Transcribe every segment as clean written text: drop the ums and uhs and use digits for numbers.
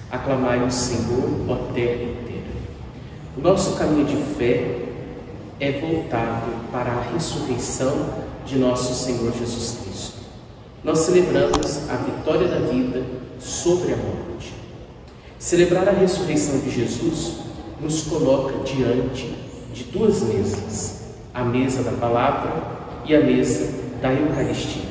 Aclamai o Senhor, ó terra inteira. O nosso caminho de fé é voltado para a ressurreição de nosso Senhor Jesus Cristo. Nós celebramos a vitória da vida sobre a morte. Celebrar a ressurreição de Jesus nos coloca diante de duas mesas, a mesa da palavra e a mesa da Eucaristia.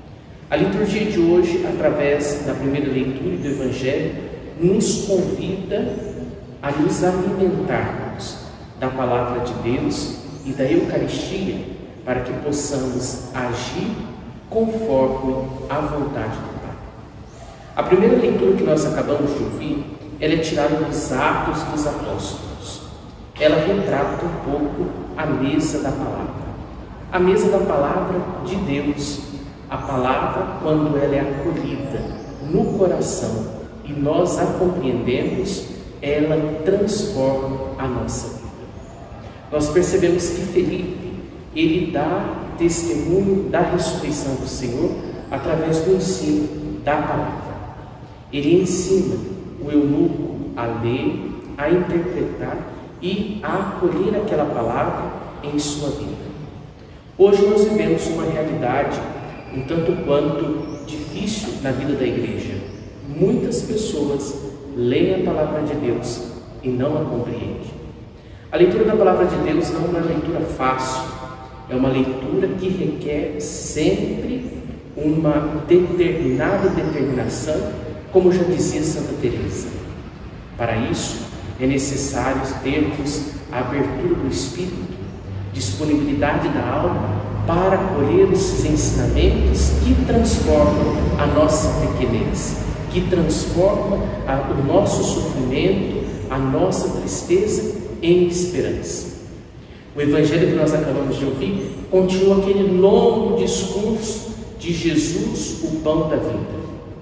A liturgia de hoje, através da primeira leitura do Evangelho, nos convida a nos alimentarmos da palavra de Deus e da Eucaristia para que possamos agir conforme a vontade do Pai. A primeira leitura que nós acabamos de ouvir, ela é tirada dos Atos dos Apóstolos. Ela retrata um pouco a mesa da palavra. A mesa da palavra de Deus. A palavra, quando ela é acolhida no coração e nós a compreendemos, ela transforma a nossa vida. Nós percebemos que Felipe, ele dá testemunho da ressurreição do Senhor através do ensino da palavra. Ele ensina o eunuco a ler, a interpretar e a acolher aquela palavra em sua vida. Hoje nós vivemos uma realidade um tanto quanto difícil na vida da igreja. Muitas pessoas leem a palavra de Deus e não a compreendem. A leitura da palavra de Deus não é uma leitura fácil, é uma leitura que requer sempre uma determinada determinação, como já dizia Santa Teresa. Para isso, é necessário termos a abertura do espírito, disponibilidade da alma para acolher esses ensinamentos que transformam a nossa pequenez, que transformam o nosso sofrimento, a nossa tristeza em esperança. O Evangelho que nós acabamos de ouvir continua aquele longo discurso de Jesus, o pão da vida.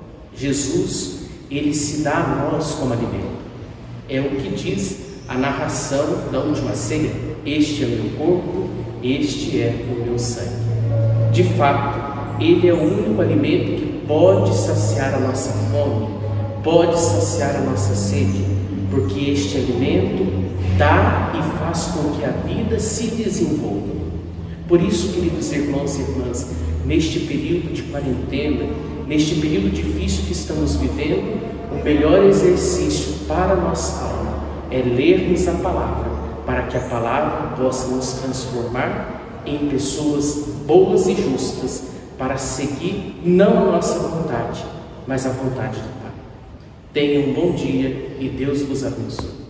Jesus, ele se dá a nós como alimento. É o que diz a narração da última ceia: este é o meu corpo, este é o meu sangue. De fato, ele é o único alimento que pode saciar a nossa fome, pode saciar a nossa sede, porque este alimento dá e faz com que a vida se desenvolva. Por isso, queridos irmãos e irmãs, neste período de quarentena, neste período difícil que estamos vivendo, o melhor exercício para a nossa alma é lermos a palavra, para que a palavra possa nos transformar em pessoas boas e justas, para seguir não a nossa vontade, mas a vontade do Pai. Tenham um bom dia e Deus vos abençoe.